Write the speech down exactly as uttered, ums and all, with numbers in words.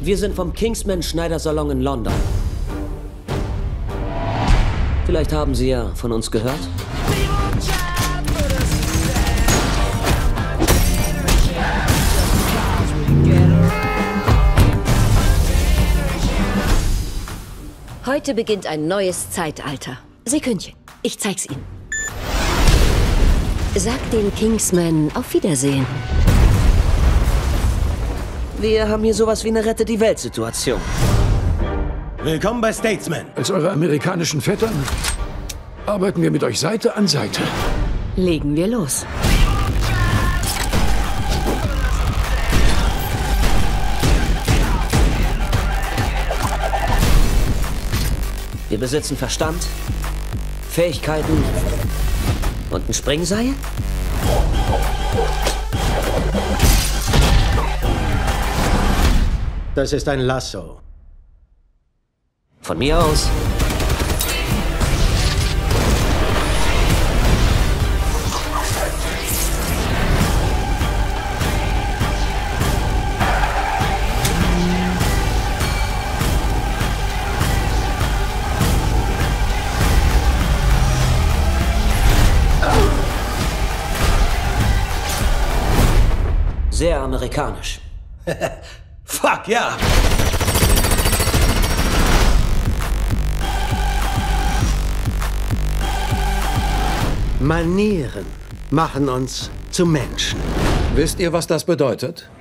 Wir sind vom Kingsman Schneidersalon in London. Vielleicht haben Sie ja von uns gehört? Heute beginnt ein neues Zeitalter. Sekündchen, ich zeig's Ihnen. Sag den Kingsmen auf Wiedersehen. Wir haben hier sowas wie eine Rette-die-Welt-Situation. Willkommen bei Statesman. Als eure amerikanischen Vettern arbeiten wir mit euch Seite an Seite. Legen wir los. Wir besitzen Verstand, Fähigkeiten und ein Springseil? Das ist ein Lasso. Von mir aus. Sehr amerikanisch. Fuck, ja! Manieren machen uns zu Menschen. Wisst ihr, was das bedeutet?